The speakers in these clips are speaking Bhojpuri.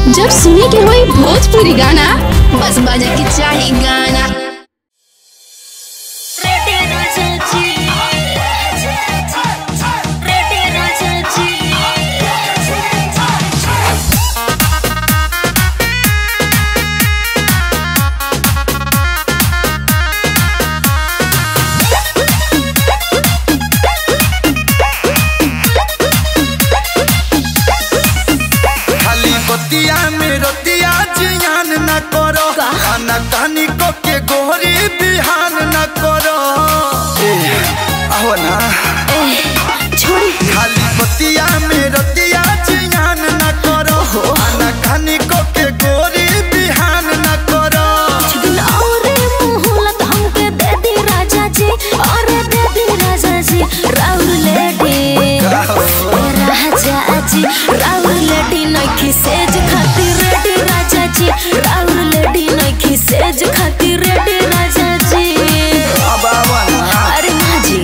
जब सुने के होई भोजपुरी गाना बस बजे के चाही गाना। रतिया जियान न करो, खाना कहानी को के गोहरी बिहान न करो। आओ ना छोड़ी खाली बतिया में रतिया जियान न करो, खाना कहानी को के गोहरी बिहान न करो। और मुहलत हमके दे दी राजा जी, और दे दी राजा जी राउर लेडी राजा जी, राउर लेडी नखी सेज खातिर रेडी राजा जी, राउर लेडी नखी सेज खातिर रेडी राजा जी। अब आवा ना अरे माँ जी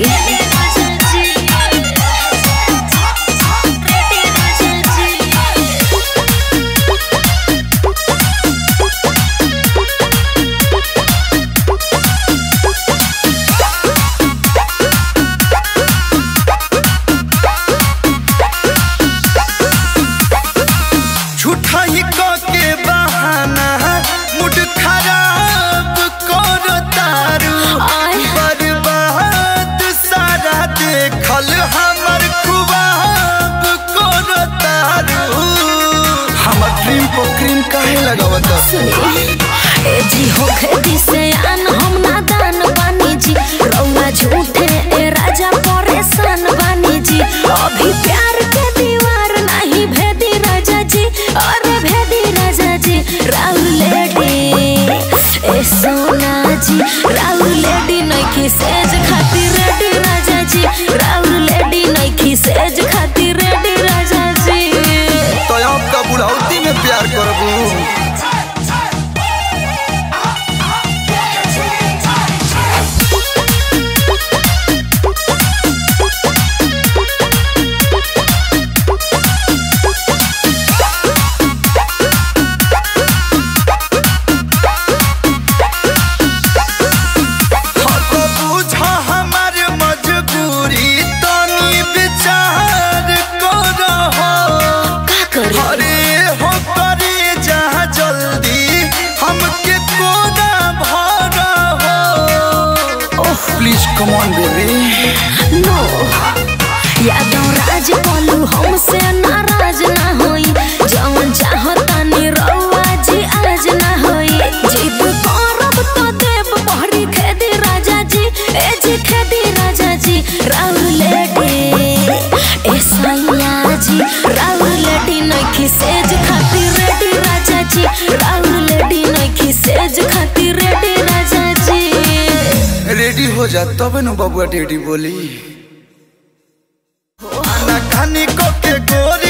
झूठा ही को के बहाना मुड खराब करो तारू, बर्बाद सारा देखल हमर खुबाब करो तारू। हमर ड्रीम को क्रीम काहे लगावत? ए जी होखे दिसे आन हम नादान बानी जी, रौआ झूठे ए राजा परेशान बानी जी। अभी प्यार के दीवार नहीं भेदी राजा जी, अरे भेदी राजा जी राउर लेडी ए सोना जी, राउर लेडी नखी सेज खातिर रेडी राजा जी, राउर लेडी नखी सेज खातिर रेडी राजा जी। तो आपका बुढ़ौती में प्यार करबू। Please come on baby. No, यादों राज बोलू हमसे नाराज ना होई, जौन चाहतानी रउआ जी आज ना होई। जिद करब तो देव पहरी खेदी राजा जी, ए जी खेदी राजा जी राउर लेडी ए सैया जी, राउर लेडी नखी सेज खातिर रेडी राजा जी, राउर लेडी नखी सेज खातिर रेडी राजा जी। रेडी हो जा तब न बबुआ डेडी बोली। खाना खानी को के गोर